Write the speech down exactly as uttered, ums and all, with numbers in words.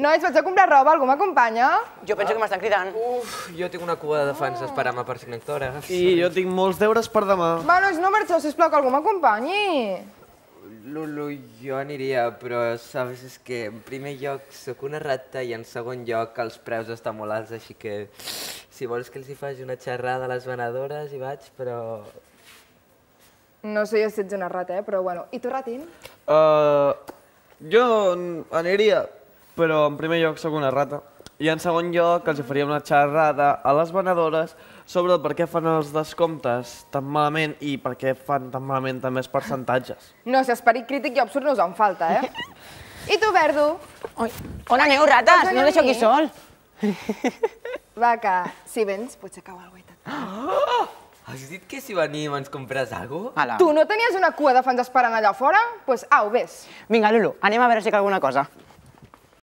Nois, vaig a comprar roba, algú m'acompanya? Jo penso que m'estan cridant. Uf, jo tinc una cua de defensa esperant-me per cinc autògrafs. I jo tinc molts deures per demà. Va, nois, no marxeu, sisplau, que algú m'acompanyi. Lulu, jo aniria, però, sabes, és que en primer lloc sóc una rata i en segon lloc els preus estan molt alts, així que si vols que els hi faci una xerrada a les venedores hi vaig, però... No sé jo si ets una rata, eh, però bueno. I tu, ratín? Uh, jo aniria, però en primer lloc sóc una rata. I en segon lloc els faria una xerrada a les venedores sobre per què fan els descomptes tan malament i per què fan tan malament també els percentatges. No, si esperit crític i absurd no us en falta, eh? I tu, Verdu? Ui, on aneu, rates? No deixeu aquí sol. Va, que si vens potser cau alguna cosa. Has dit que si venim ens compres alguna cosa? Tu no tenies una cua de fans esperant allà fora? Doncs au, vés. Vinga, Lulu, anem a veure si cal alguna cosa.